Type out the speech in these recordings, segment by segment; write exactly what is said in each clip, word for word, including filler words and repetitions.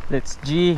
Let's G.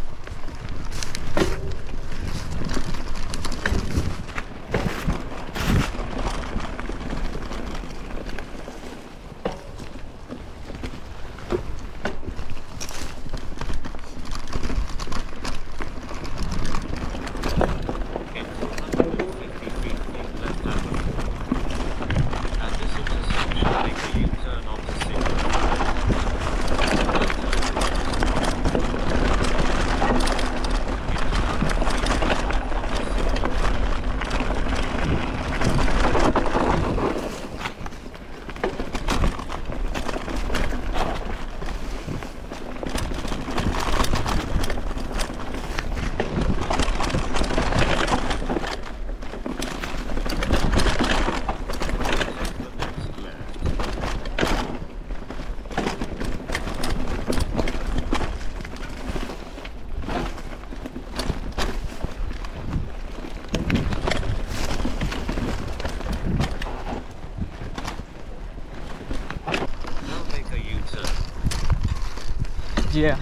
Yeah.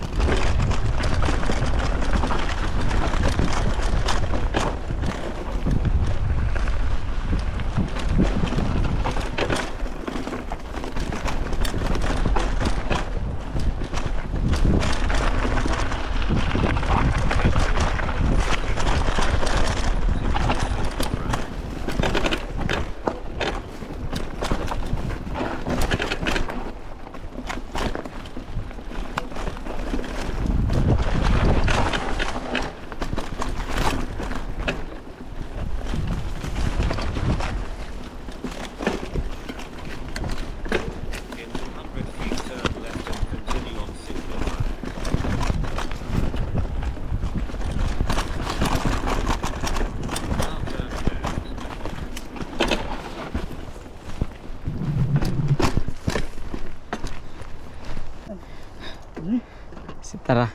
Tara.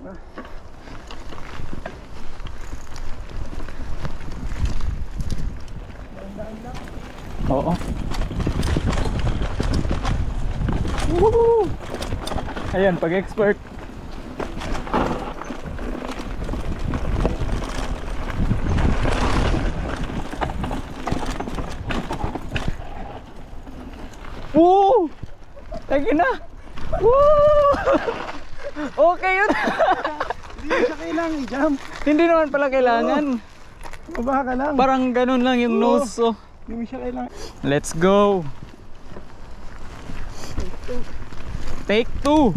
Oo. Woo! Ayan, pag-expert. Woo! Tagi na. Woo! Okay yun. Hindi siya kailangan i-jump. Hindi naman pala kailangan. Baba ka lang. Parang ganun lang yung Oo. nose. So. Hindi mo siya kailangan. Let's go. Take two.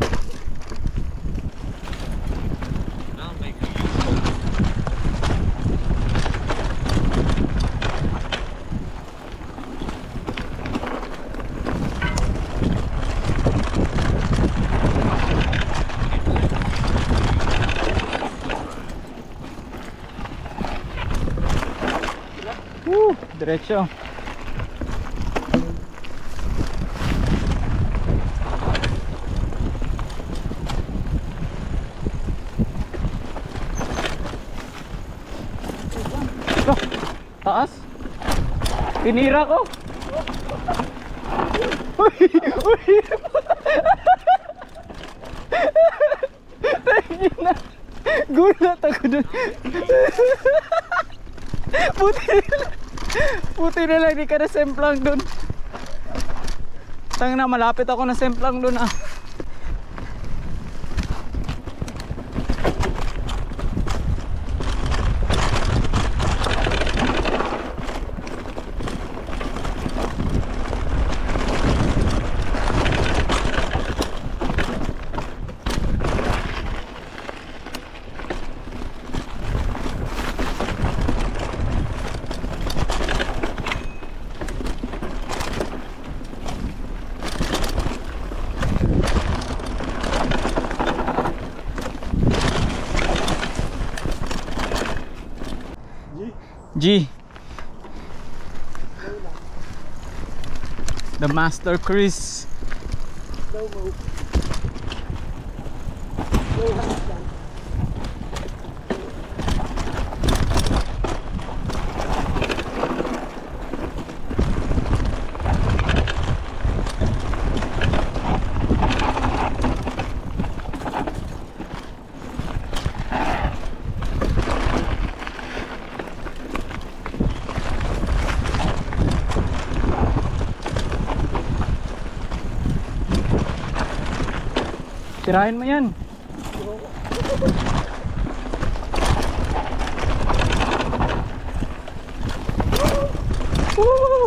Woo, diretso. Oh, taas. Tinira ko. Uy, uy. Tangin na. Gulat ako dun. Puti na lang. Puti na lang, di ka na semplang dun. Tangin na, malapit ako na semplang dun ah. G. The master cris. Slow mo. Slow hands lang. Tirahin mo yan. Woo!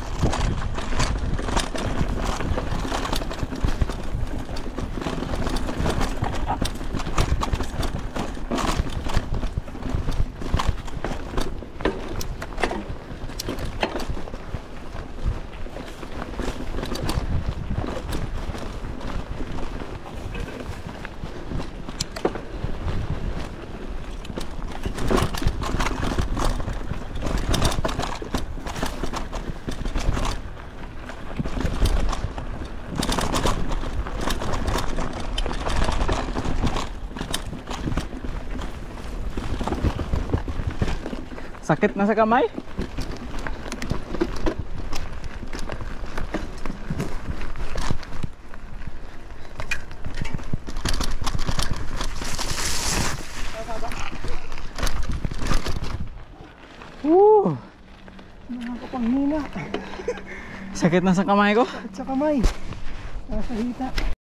Sakit na sa kamay? Woo! Nakakapanghina. Sakit na sa kamay ko? At sa kamay. Nasa hita.